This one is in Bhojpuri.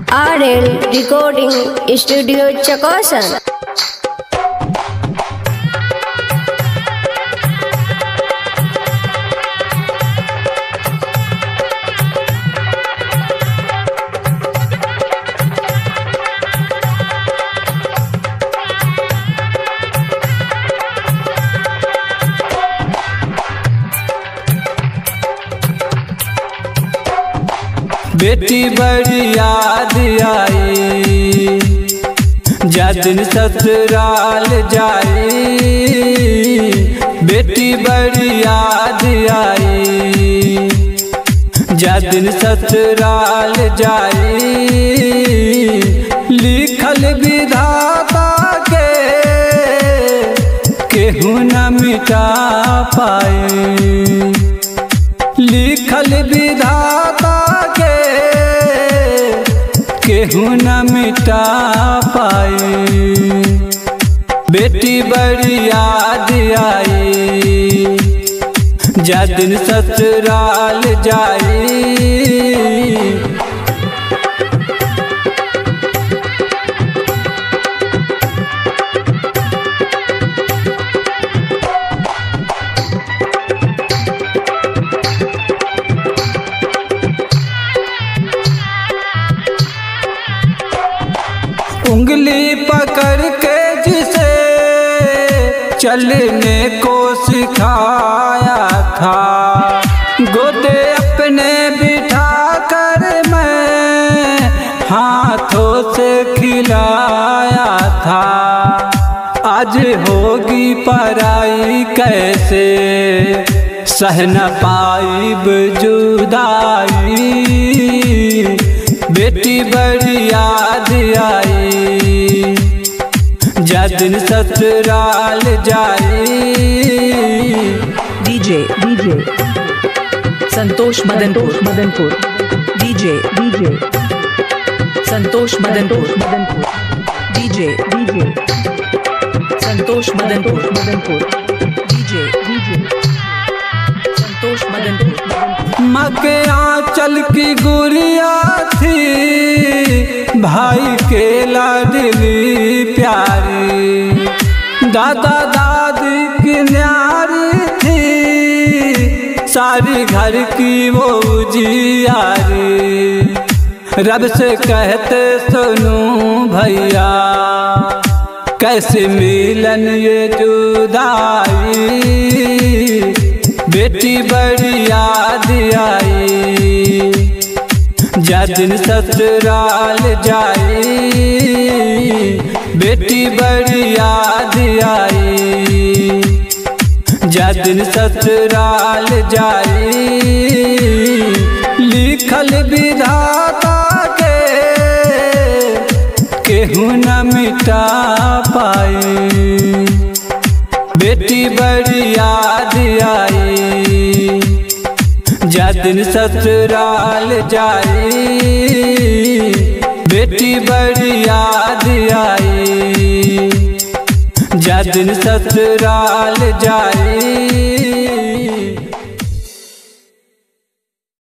RL Recording Studio Chakosan। बेटी बड़ी याद आई जा दिन ससुराल जाई। बेटी बड़ी याद आई जा दिन ससुराल जाई। लिखल विधाता के केहू न मिटा पाए। लिखल विधाता केहू न मिटा पाए। बेटी बड़ी याद आई जा दिन ससुराल जाई। उंगली पकड़ के जिसे चलने को सिखाया था, गोदे अपने बिठा कर मैं हाथों से खिलाया था। आज होगी पराई कैसे सह न पाइब जुदाई। बेटी बड़ी याद आई जा दिन ससुराल जाई। DJ Santosh Madanpur DJ Santosh Madanpur DJ Santosh Madanpur DJ Santosh Madanpur. माँ के आंचल की गुड़िया थी, भाई के लाडली प्यारी। दादा दादी की न्यारी थी, सारी घर की वो उजियारी। रब से कहते सुनू भैया कैसे मिलन ये जुदाई। बेटी बड़ी याद आई जा दिन ससुराल जाई। बेटी बड़ी याद आई जा दिन ससुराल जाई। लिखल विधाता के केहू न मिटा पाए। बेटी बड़ी याद आई जा दिन ससुराल जाई। बेटी बड़ी याद आई जा दिन ससुराल जाई।